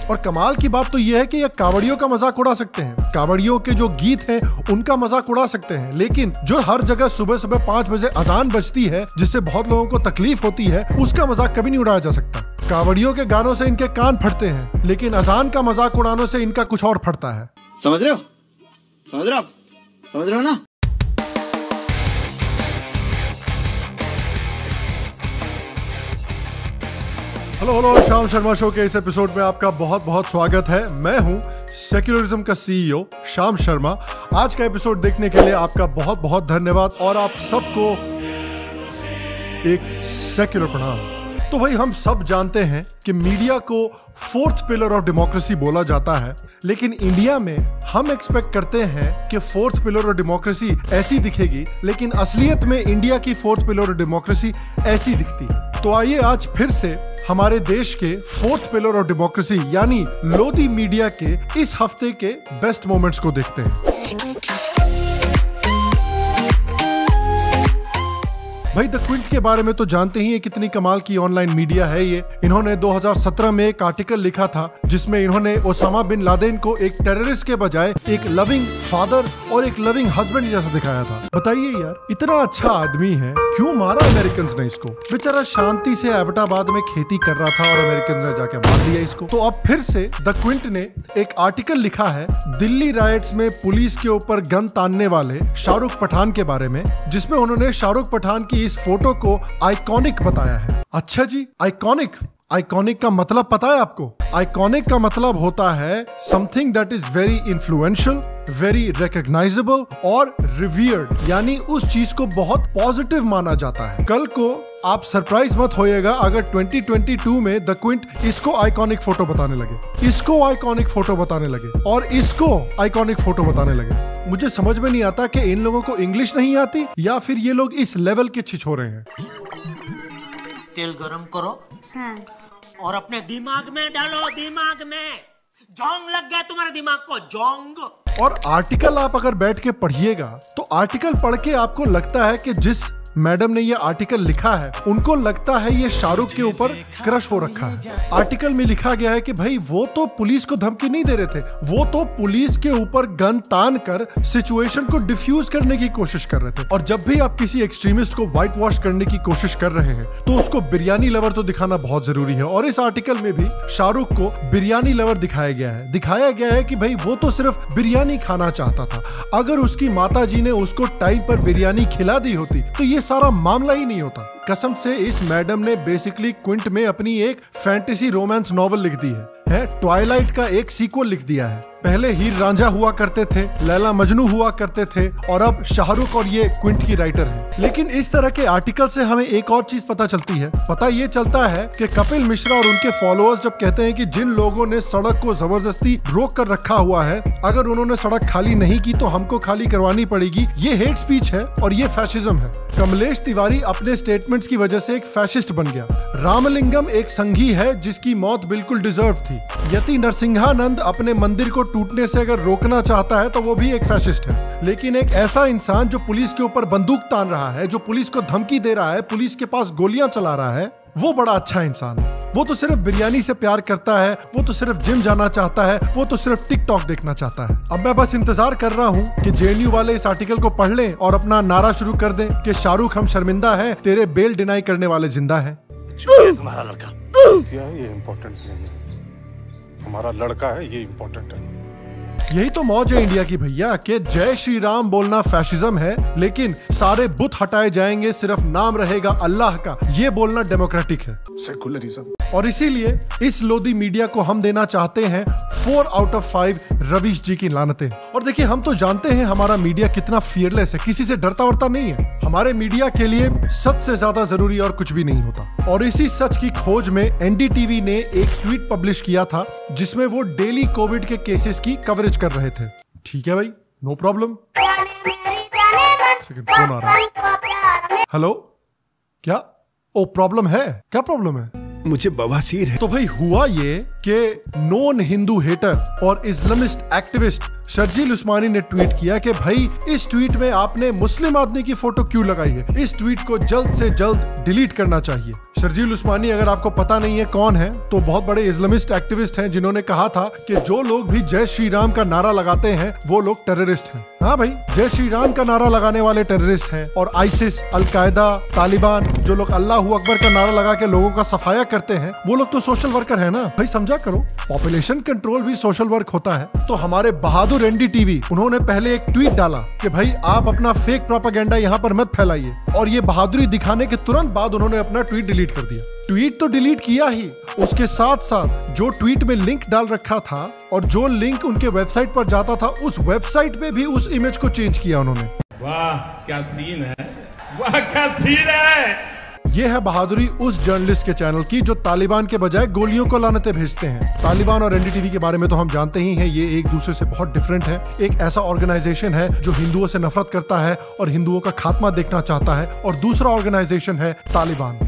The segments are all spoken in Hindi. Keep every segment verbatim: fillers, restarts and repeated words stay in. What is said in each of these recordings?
और कमाल की बात तो यह है कि ये कावड़ियों का मजाक उड़ा सकते हैं, कावड़ियों के जो गीत हैं उनका मजाक उड़ा सकते हैं, लेकिन जो हर जगह सुबह सुबह पाँच बजे अजान बजती है जिससे बहुत लोगों को तकलीफ होती है, उसका मजाक कभी नहीं उड़ाया जा सकता। कावड़ियों के गानों से इनके कान फटते हैं, लेकिन अजान का मजाक उड़ाने से इनका कुछ और फटता है। समझ रहे हो? समझ रहे हो? समझ रहे हो ना? हेलो हेलो, शाम शर्मा शो के इस एपिसोड में आपका बहुत बहुत स्वागत है। मैं हूं सेक्युलरिज्म का सीईओ शाम शर्मा। आज का एपिसोड देखने के लिए आपका बहुत बहुत धन्यवाद और आप सबको एक सेक्युलर प्रणाम। तो भाई, हम सब जानते हैं कि मीडिया को फोर्थ पिलर ऑफ डेमोक्रेसी बोला जाता है, लेकिन इंडिया में हम एक्सपेक्ट करते हैं कि फोर्थ पिलर ऑफ डेमोक्रेसी ऐसी दिखेगी, लेकिन असलियत में इंडिया की फोर्थ पिलर ऑफ डेमोक्रेसी ऐसी दिखती है। तो आइए आज फिर से हमारे देश के फोर्थ पिलर ऑफ डेमोक्रेसी यानी लोधी मीडिया के इस हफ्ते के बेस्ट मोमेंट्स को देखते हैं। भाई, द क्विंट के बारे में तो जानते ही हैं, कितनी कमाल की ऑनलाइन मीडिया है ये। इन्होंने दो हज़ार सत्रह में एक आर्टिकल लिखा था जिसमें इन्होंने ओसामा बिन लादेन को एक टेररिस्ट के बजाय एक लविंग फादर और एक लविंग हस्बैंड जैसा दिखाया था। बताइए यार, इतना अच्छा आदमी है, क्यों मारा अमेरिकन ने इसको? बेचारा शांति से एबटाबाद में खेती कर रहा था और अमेरिकन ने जाके मार दिया इसको। तो अब फिर से द क्विंट ने एक आर्टिकल लिखा है दिल्ली राइट्स में पुलिस के ऊपर गन तानने वाले शाहरुख पठान के बारे में, जिसमें उन्होंने शाहरुख पठान की इस फोटो को आइकॉनिक बताया है। अच्छा जी, आइकॉनिक आइकॉनिक का मतलब पता है आपको? आइकॉनिक का मतलब होता है something that is very influential, very recognizable और रिवियर्ड, यानी उस चीज को बहुत पॉजिटिव माना जाता है। कल को आप सरप्राइज मत होइएगा अगर ट्वेंटी ट्वेंटी टू में द क्विंट इसको आइकॉनिक फोटो बताने लगे, इसको आइकॉनिक फोटो बताने लगे और इसको आइकॉनिक फोटो बताने लगे। मुझे समझ में नहीं आता कि इन लोगों को इंग्लिश नहीं आती या फिर ये लोग इस लेवल के छिछोरे हैं। तेल गरम करो। हाँ। और अपने दिमाग में डालो, दिमाग में जोंग लग गया तुम्हारे दिमाग को, जोंग। और आर्टिकल आप अगर बैठ के पढ़िएगा तो आर्टिकल पढ़ के आपको लगता है कि जिस मैडम ने ये आर्टिकल लिखा है उनको लगता है ये शाहरुख के ऊपर क्रश हो रखा है। आर्टिकल में लिखा गया है कि भाई वो तो पुलिस को धमकी नहीं दे रहे थे, वो तो पुलिस के ऊपर गन तान कर सिचुएशन को डिफ्यूज करने की कोशिश कर रहे थे। और जब भी आप किसी एक्सट्रीमिस्ट को व्हाइट वॉश करने की कोशिश कर रहे हैं तो उसको बिरयानी लवर तो दिखाना बहुत जरूरी है। और इस आर्टिकल में भी शाहरुख को बिरयानी लवर दिखाया गया है। दिखाया गया है कि भाई वो तो सिर्फ बिरयानी खाना चाहता था, अगर उसकी माता जी ने उसको टाइम पर बिरयानी खिला दी होती तो ये सारा मामला ही नहीं होता। कसम से इस मैडम ने बेसिकली क्विंट में अपनी एक फैंटेसी रोमांस नॉवल लिख दी है, है ट्वाइलाइट का एक सीक्वल लिख दिया है। पहले हीर रांझा हुआ करते थे, लैला मजनू हुआ करते थे और अब शाहरुख और ये क्विंट की राइटर है। लेकिन इस तरह के आर्टिकल से हमें एक और चीज पता चलती है। पता ये चलता है कि कपिल मिश्रा और उनके फॉलोअर्स जब कहते हैं कि जिन लोगों ने सड़क को जबरदस्ती रोक कर रखा हुआ है, अगर उन्होंने सड़क खाली नहीं की तो हमको खाली करवानी पड़ेगी, ये हेट स्पीच है और ये फैशिज्म है। कमलेश तिवारी अपने स्टेटमेंट्स की वजह से एक फैशिस्ट बन गया। रामलिंगम एक संघी है जिसकी मौत बिल्कुल डिजर्व थी। यति नरसिंहानंद अपने मंदिर को टूटने से अगर रोकना चाहता है तो वो भी एक फैशिस्ट है। लेकिन एक ऐसा इंसान जो पुलिस के ऊपर बंदूक तान रहा है, जो पुलिस को धमकी दे रहा है, पुलिस के पास गोलियां चला रहा है, वो बड़ा अच्छा इंसान है। वो तो सिर्फ बिरयानी से प्यार करता है, वो तो सिर्फ जिम जाना चाहता है, वो तो सिर्फ टिकटॉक देखना चाहता है। अब मैं बस इंतजार कर रहा हूँ कि जेएनयू वाले इस आर्टिकल को पढ़ लें और अपना नारा शुरू कर दें कि शाहरुख हम शर्मिंदा हैं, तेरे बेल डिनाई करने वाले जिंदा हैं। तुम्हारा लड़का ये इम्पोर्टेंट नहीं है, हमारा लड़का है ये इम्पोर्टेंट है। यही तो मौज है इंडिया की भैया कि जय श्री राम बोलना फैशिज्म है, लेकिन सारे बुत हटाए जाएंगे, सिर्फ नाम रहेगा अल्लाह का, ये बोलना डेमोक्रेटिक है, सेकुलरिज्म। और इसीलिए इस लोधी मीडिया को हम देना चाहते हैं four out of five Ravish ji की लानतें। और देखिए, हम तो जानते हैं हमारा मीडिया कितना फियरलेस है, किसी से डरता वरता नहीं है। हमारे मीडिया के लिए सच से ज्यादा जरूरी और कुछ भी नहीं होता। और इसी सच की खोज में एनडीटीवी ने एक ट्वीट पब्लिश किया था जिसमें वो डेली कोविड के केसेस की कवरेज कर रहे थे। ठीक है भाई, नो प्रॉब्लम। सेकंड, फोन आ रहा है। हेलो, क्या? ओ, प्रॉब्लम है? क्या प्रॉब्लम है? मुझे बवासीर है। तो भाई हुआ ये कि नॉन हिंदू हेटर और इस्लामिस्ट एक्टिविस्ट शर्जील उस्मानी ने ट्वीट किया कि भाई इस ट्वीट में आपने मुस्लिम आदमी की फोटो क्यों लगाई है, इस ट्वीट को जल्द से जल्द डिलीट करना चाहिए। शर्जील उस्मानी, अगर आपको पता नहीं है कौन है, तो बहुत बड़े इस्लामिस्ट एक्टिविस्ट हैं जिन्होंने कहा था कि जो लोग भी जय श्री राम का नारा लगाते हैं वो लोग टेररिस्ट हैं। हाँ भाई, जय श्री राम का नारा लगाने वाले टेररिस्ट हैं, और आइसिस, अलकायदा, तालिबान, जो लोग अल्लाह अकबर का नारा लगा के लोगों का सफाया करते हैं, वो लोग तो सोशल वर्कर है ना भाई, समझा करो। पॉपुलेशन कंट्रोल भी सोशल वर्क होता है। तो हमारे बहादुर एनडीटीवी, उन्होंने पहले एक ट्वीट डाला कि भाई आप अपना फेक प्रोपेगेंडा यहाँ पर मत फैलाइए, और ये बहादुरी दिखाने के तुरंत बाद उन्होंने अपना ट्वीट डिलीट कर दिया। ट्वीट तो डिलीट किया ही, उसके साथ साथ जो ट्वीट में लिंक डाल रखा था और जो लिंक उनके वेबसाइट पर जाता था, उस वेबसाइट पे भी उस इमेज को चेंज किया उन्होंने। वाह क्या सीन है, वाह क्या सीन है। ये है बहादुरी उस जर्नलिस्ट के चैनल की जो तालिबान के बजाय गोलियों को लानतें भेजते हैं। तालिबान और एनडीटीवी के बारे में तो हम जानते ही हैं, ये एक दूसरे से बहुत डिफरेंट है। एक ऐसा ऑर्गेनाइजेशन है जो हिंदुओं से नफरत करता है और हिंदुओं का खात्मा देखना चाहता है, और दूसरा ऑर्गेनाइजेशन है तालिबान।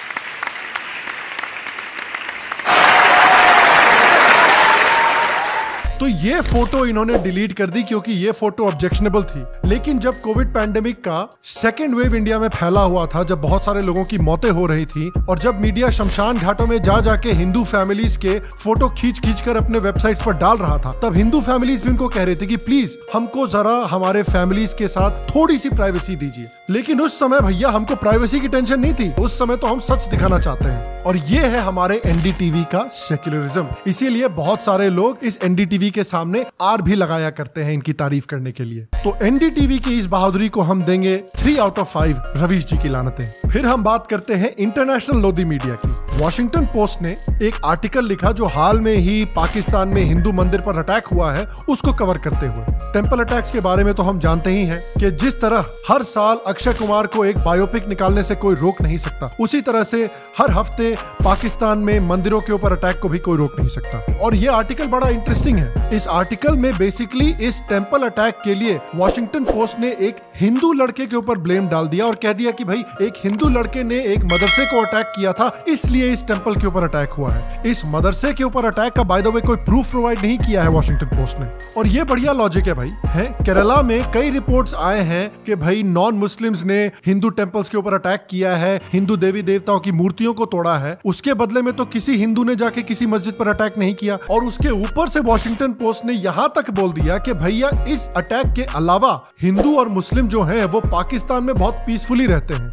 तो ये फोटो इन्होंने डिलीट कर दी क्योंकि ये फोटो ऑब्जेक्शनेबल थी। लेकिन जब कोविड पैंडेमिक का सेकेंड वेव इंडिया में फैला हुआ था, जब बहुत सारे लोगों की मौतें हो रही थी, और जब मीडिया शमशान घाटों में जा जाके हिंदू फैमिलीज के फोटो खींच खींच कर अपने वेबसाइट्स पर डाल रहा था, तब हिंदू फैमिलीज भी उनको कह रहे थे कि प्लीज हमको जरा हमारे फैमिलीज के साथ थोड़ी सी प्राइवेसी दीजिए। लेकिन उस समय भैया हमको प्राइवेसी की टेंशन नहीं थी, उस समय तो हम सच दिखाना चाहते हैं। और ये है हमारे एनडीटीवी का सेक्युलरिज्म। इसीलिए बहुत सारे लोग इस एनडीटीवी के सामने आर भी लगाया करते हैं इनकी तारीफ करने के लिए। तो एनडीटीवी की इस बहादुरी को हम देंगे three out of five Ravish ji की लानतें। फिर हम बात करते हैं इंटरनेशनल लोधी मीडिया की। वॉशिंगटन पोस्ट ने एक आर्टिकल लिखा जो हाल में ही पाकिस्तान में हिंदू मंदिर पर अटैक हुआ है, उसको कवर करते हुए। टेंपल अटैक्स के बारे में तो हम जानते ही हैं कि जिस तरह हर साल अक्षय कुमार को एक बायोपिक निकालने से कोई रोक नहीं सकता, उसी तरह से हर हफ्ते पाकिस्तान में मंदिरों के ऊपर अटैक को भी कोई रोक नहीं सकता। और ये आर्टिकल बड़ा इंटरेस्टिंग है। इस आर्टिकल में बेसिकली इस टेंपल अटैक के लिए वॉशिंगटन पोस्ट ने एक हिंदू लड़के के ऊपर ब्लेम डाल दिया और कह दिया कि भाई एक हिंदू लड़के ने एक मदरसे को अटैक किया था, इसलिए इस टेंपल के ऊपर अटैक हुआ है। इस मदरसे के ऊपर अटैक का बाय द वे कोई प्रूफ प्रोवाइड नहीं किया है वॉशिंगटन पोस्ट ने। और ये बढ़िया लॉजिक है भाई, है केरला में कई रिपोर्ट्स आए हैं कि भाई नॉन मुस्लिम्स ने हिंदू टेंपल्स के ऊपर अटैक किया है, हिंदू देवी देवताओं की मूर्तियों को तोड़ा है। उसके बदले में तो किसी हिंदू ने जाके किसी मस्जिद पर अटैक नहीं किया। और उसके ऊपर से वॉशिंगटन पोस्ट ने यहां तक बोल दिया कि भैया इस अटैक के अलावा हिंदू और मुस्लिम जो हैं वो पाकिस्तान में बहुत पीसफुली रहते हैं।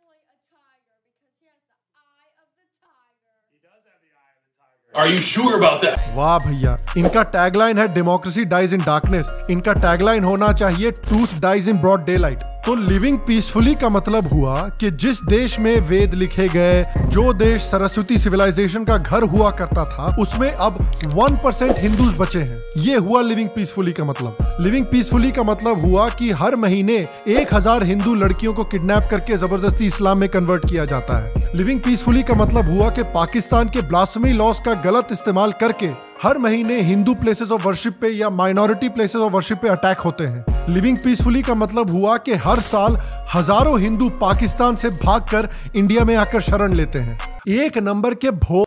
Are you sure about that? वाह भैया, इनका टैगलाइन है डेमोक्रेसी डाइज इन डार्कनेस। इनका टैगलाइन होना चाहिए truth dies in broad daylight. तो लिविंग पीसफुली का मतलब हुआ कि जिस देश में वेद लिखे गए, जो देश सरस्वती सिविलाइजेशन का घर हुआ करता था, उसमें अब वन परसेंट हिंदूज बचे हैं। ये हुआ लिविंग पीसफुली का मतलब। लिविंग पीसफुली का मतलब हुआ कि हर महीने एक हजार हिंदू लड़कियों को किडनैप करके जबरदस्ती इस्लाम में कन्वर्ट किया जाता है। लिविंग पीसफुली का मतलब हुआ कि पाकिस्तान के ब्लास्फेमी लॉज का गलत इस्तेमाल करके हर महीने हिंदू प्लेसेस ऑफ वर्शिप पे या माइनॉरिटी प्लेसेस ऑफ वर्शिप पे अटैक होते हैं। लिविंग पीसफुली का मतलब हुआ कि हर साल हजारों हिंदू पाकिस्तान से भागकर इंडिया में आकर शरण लेते हैं। एक नंबर के भो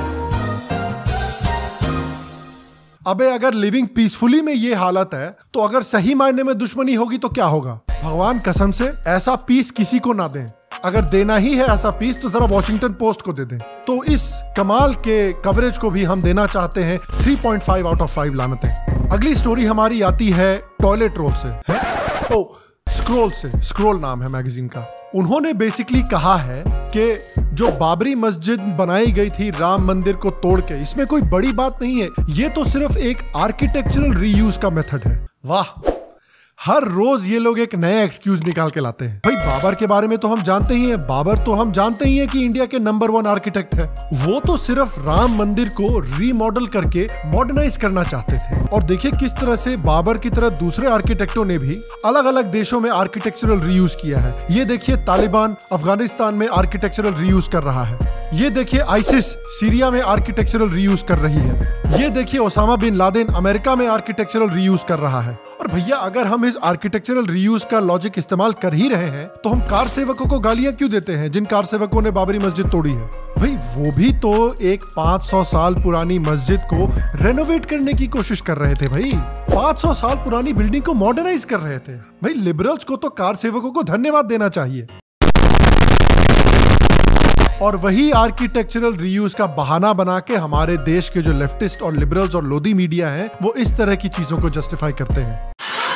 अबे अगर लिविंग पीसफुली में ये हालत है, तो अगर सही मायने में दुश्मनी होगी तो क्या होगा? भगवान कसम से ऐसा पीस किसी को ना दें। अगर देना ही है ऐसा पीस तो जरा वॉशिंगटन पोस्ट को दे दें। तो इस कमाल के कवरेज को भी हम देना चाहते हैं three point five out of five लानतें। अगली स्टोरी हमारी आती है टॉयलेट रोल से, है? ओ स्क्रोल से, स्क्रोल नाम है मैगजीन का। उन्होंने बेसिकली कहा है कि जो बाबरी मस्जिद बनाई गई थी राम मंदिर को तोड़ के, इसमें कोई बड़ी बात नहीं है, ये तो सिर्फ एक आर्किटेक्चरल रीयूज का मेथड है। वाह, हर रोज ये लोग एक नया एक्सक्यूज निकाल के लाते हैं। भाई बाबर के बारे में तो हम जानते ही हैं, बाबर तो हम जानते ही हैं कि इंडिया के नंबर वन आर्किटेक्ट है। वो तो सिर्फ राम मंदिर को रीमॉडल करके मॉडर्नाइज करना चाहते थे। और देखिए किस तरह से बाबर की तरह दूसरे आर्किटेक्टों ने भी अलग अलग देशों में आर्किटेक्चरल रीयूज किया है। ये देखिए तालिबान अफगानिस्तान में आर्किटेक्चरल रीयूज कर रहा है। ये देखिए आइसिस सीरिया में आर्किटेक्चरल रीयूज कर रही है। ये देखिए ओसामा बिन लादेन अमेरिका में आर्किटेक्चरल रीयूज कर रहा है। और भैया अगर हम इस आर्किटेक्चरल रीयूज का लॉजिक इस्तेमाल कर ही रहे हैं, तो हम कार सेवकों को गालियां क्यों देते हैं जिन कार सेवकों ने बाबरी मस्जिद तोड़ी है? भाई वो भी तो एक पाँच सौ साल पुरानी मस्जिद को रेनोवेट करने की कोशिश कर रहे थे भाई। पाँच सौ साल पुरानी बिल्डिंग को मॉडर्नाइज कर रहे थे भाई। लिबरल्स को तो कार सेवकों को धन्यवाद देना चाहिए। और वही आर्किटेक्चरल रीयूज का बहाना बना के हमारे देश के जो लेफ्टिस्ट और लिबरल्स और लोधी मीडिया हैं वो इस तरह की चीजों को जस्टिफाई करते हैं।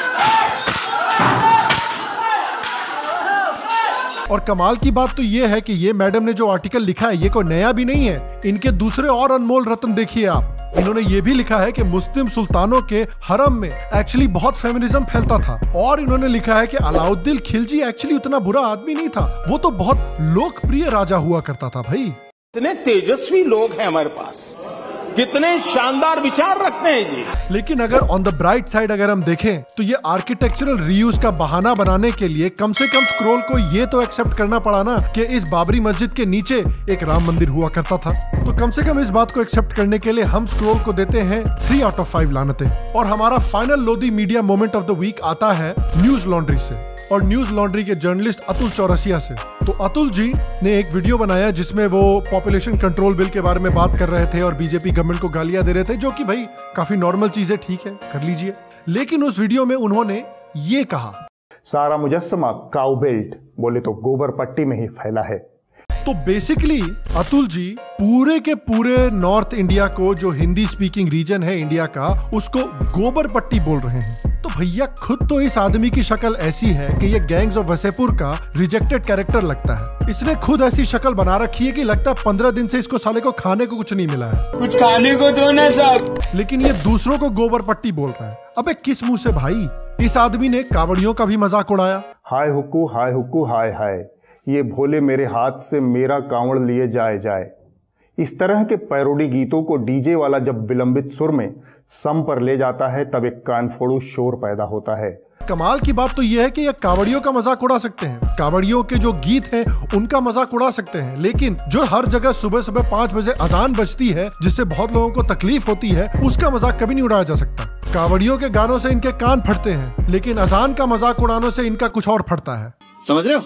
और कमाल की बात तो ये है कि ये मैडम ने जो आर्टिकल लिखा है ये कोई नया भी नहीं है। इनके दूसरे और अनमोल रत्न देखिए आप। इन्होंने ये भी लिखा है कि मुस्लिम सुल्तानों के हरम में एक्चुअली बहुत फेमिनिज्म फैलता था। और इन्होंने लिखा है कि अलाउद्दीन खिलजी एक्चुअली उतना बुरा आदमी नहीं था, वो तो बहुत लोकप्रिय राजा हुआ करता था भाई। इतने तेजस्वी लोग हैं हमारे पास, कितने शानदार विचार रखते हैं जी। लेकिन अगर ऑन द ब्राइट साइड अगर हम देखें तो ये आर्किटेक्चरल रीयूज का बहाना बनाने के लिए कम से कम स्क्रोल को ये तो एक्सेप्ट करना पड़ा ना कि इस बाबरी मस्जिद के नीचे एक राम मंदिर हुआ करता था। तो कम से कम इस बात को एक्सेप्ट करने के लिए हम स्क्रोल को देते हैं थ्री आउट ऑफ फाइव लानतें। और हमारा फाइनल लोधी media moment of the week आता है न्यूज लॉन्ड्री से और न्यूज लॉन्ड्री के जर्नलिस्ट अतुल चौरसिया से। तो अतुल जी ने एक वीडियो बनाया जिसमें वो पॉपुलेशन कंट्रोल बिल के बारे में बात कर रहे थे और बीजेपी गवर्नमेंट को गालियां दे रहे थे, जो कि भाई काफी नॉर्मल चीज है, ठीक है कर लीजिए। लेकिन उस वीडियो में उन्होंने ये कहा, सारा मुजस्समा काउ बेल्ट बोले तो गोबर पट्टी में ही फैला है। तो बेसिकली अतुल जी पूरे के पूरे नॉर्थ इंडिया को, जो हिंदी स्पीकिंग रीजन है इंडिया का, उसको गोबर पट्टी बोल रहे हैं। तो भैया खुद तो इस आदमी की शक्ल ऐसी है कि ये गैंग्स ऑफ वसेपुर का रिजेक्टेड कैरेक्टर लगता है। इसने खुद ऐसी शक्ल बना रखी है कि लगता है पंद्रह दिन से इसको साले को खाने को कुछ नहीं मिला है। कुछ खाने को दो ना साहब। लेकिन ये दूसरों को गोबर पट्टी बोल रहा है। अबे किस मुंह से भाई? इस आदमी ने कावड़ियों का भी मजाक उड़ाया। हाय हुक्कू हाय हुक्कू हाय हाय, ये भोले मेरे हाथ से मेरा कांवड़ लिए जाए जाए। इस तरह के पैरोडी गीतों को डीजे वाला जब विलंबित सुर में सम पर ले जाता है तब एक कानफोड़ू शोर पैदा होता है। कमाल की बात तो यह है कि ये कावड़ियों का मजाक उड़ा सकते हैं, कावड़ियों के जो गीत हैं उनका मजाक उड़ा सकते हैं, लेकिन जो हर जगह सुबह सुबह पांच बजे अजान बजती है जिससे बहुत लोगों को तकलीफ होती है, उसका मजाक कभी नहीं उड़ाया जा सकता। कावड़ियों के गानों से इनके कान फटते हैं, लेकिन अजान का मजाक उड़ाने से इनका कुछ और फटता है। समझ रहे हो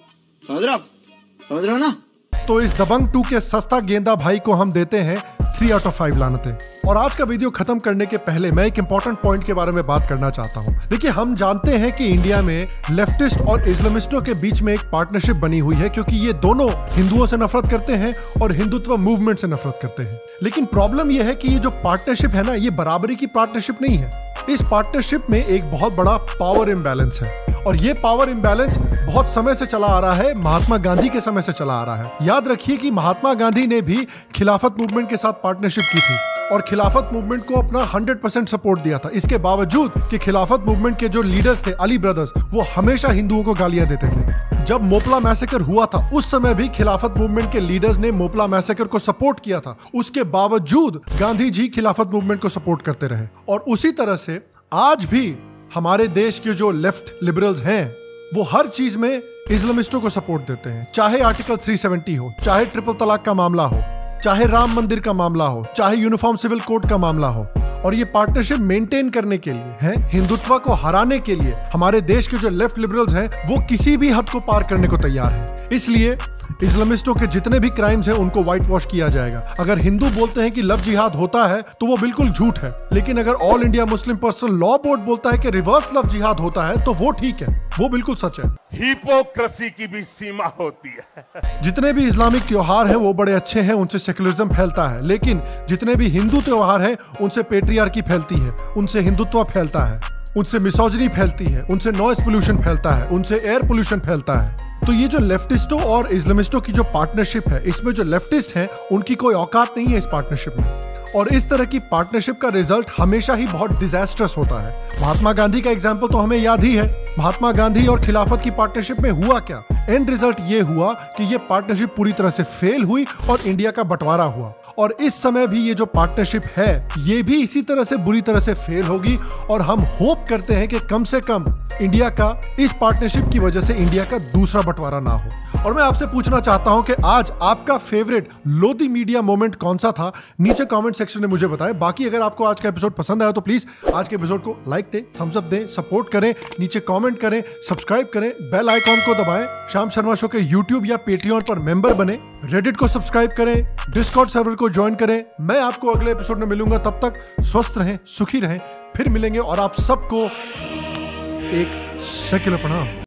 समझ रहे हो आप समझ रहे हो ना? तो इस दबंग टू के सस्ता गेंदा भाई को हम देते हैं थ्री आउट ऑफ फाइव लानतें। और आज का वीडियो खत्म करने के पहले मैं एक इंपॉर्टेंट पॉइंट के बारे में बात करना चाहता हूं। देखिए, हम जानते हैं कि इंडिया में लेफ्टिस्ट और इस्लामिस्टों के बीच में एक पार्टनरशिप बनी हुई है, क्योंकि ये दोनों हिंदुओं से नफरत करते हैं और हिंदुत्व मूवमेंट से नफरत करते हैं। लेकिन प्रॉब्लम यह है कि ये जो पार्टनरशिप है ना, ये बराबरी की पार्टनरशिप नहीं है। इस पार्टनरशिप में एक बहुत बड़ा पावर इम्बैलेंस है, और ये पावर इम्बैलेंस बहुत समय से चला आ रहा है, महात्मा गांधी के समय से चला आ रहा है। याद रखिए कि महात्मा गांधी ने भी खिलाफत मूवमेंट के साथ पार्टनरशिप की थी और खिलाफत मूवमेंट को अपना हंड्रेड परसेंट सपोर्ट दिया था। इसके बावजूद कि खिलाफत मूवमेंट के जो लीडर्स थे, अली ब्रदर्स, वो हमेशा हिंदुओं को गालियां देते थे। जब मोपला मैसेकर हुआ था उस समय भी खिलाफत मूवमेंट के लीडर्स ने मोपला मैसेकर को सपोर्ट किया था। उसके बावजूद गांधी जी खिलाफत मूवमेंट को सपोर्ट करते रहे। और उसी तरह से आज भी हमारे देश के जो लेफ्ट लिबरल्स हैं वो हर चीज में इस्लामिस्टों को सपोर्ट देते हैं, चाहे आर्टिकल तीन सौ सत्तर हो, चाहे ट्रिपल तलाक का मामला हो, चाहे राम मंदिर का मामला हो, चाहे यूनिफॉर्म सिविल कोड का मामला हो। और ये पार्टनरशिप मेंटेन करने के लिए है, हिंदुत्व को हराने के लिए हमारे देश के जो लेफ्ट लिबरल्स हैं वो किसी भी हद को पार करने को तैयार हैं। इसलिए इस्लामिस्टों के जितने भी क्राइम्स हैं उनको व्हाइट वॉश किया जाएगा। अगर हिंदू बोलते हैं कि लव जिहाद होता है तो वो बिल्कुल झूठ है, लेकिन अगर all India Muslim personal law board बोलता है कि रिवर्स लव जिहाद होता है तो वो ठीक है, वो बिल्कुल सच है। हिपोक्रेसी की भी सीमा होती है। जितने भी इस्लामिक त्योहार हैं वो बड़े अच्छे हैं, उनसे सेकुलरिज्म फैलता है, लेकिन जितने भी हिंदू त्योहार हैं उनसे पेट्रियार्की फैलती है, उनसे हिंदुत्व फैलता है, उनसे मिसोजिनी फैलती है, उनसे नॉइज पोल्यूशन फैलता है, उनसे एयर पोल्यूशन फैलता है। तो ये जो लेफ्टिस्टों और इस्लामिस्टों की जो पार्टनरशिप है, इसमें जो लेफ्टिस्ट हैं उनकी कोई औकात नहीं है इस पार्टनरशिप में। और इस तरह की पार्टनरशिप का रिजल्ट हमेशा ही बहुत डिजास्टर्स होता है। महात्मा गांधी का एग्जाम्पल तो हमें याद ही है। महात्मा गांधी और खिलाफत की पार्टनरशिप में हुआ क्या? एंड रिजल्ट ये हुआ कि ये पार्टनरशिप पूरी तरह से फेल हुई और इंडिया का बंटवारा हुआ। और इस समय भी ये जो पार्टनरशिप है ये भी इसी तरह से बुरी तरह से फेल होगी। और हम होप करते हैं कि कम से कम इंडिया का इस पार्टनरशिप की वजह से इंडिया का दूसरा बंटवारा ना हो। और मैं आपसे पूछना चाहता हूं कि आज आपका फेवरेट लोधी मीडिया मोमेंट कौन सा था? नीचे कमेंट सेक्शन में मुझे बताएं। बाकी अगर आपको आज का एपिसोड पसंद आया तो प्लीज आज के एपिसोड को लाइक दें, थम्स अप दें, सपोर्ट करें, नीचे कमेंट करें, सब्सक्राइब करें, बेल आइकॉन को दबाएं, श्याम शर्मा शो के यूट्यूब या पेट्रियन पर मेंबर बने। रेडिट को सब्सक्राइब करें, डिस्कॉर्ड सर्वर को ज्वाइन करें। मैं आपको अगले एपिसोड में मिलूंगा, तब तक स्वस्थ रहें, सुखी रहें। फिर मिलेंगे और आप सबको एक सेक्युलर प्रणाम।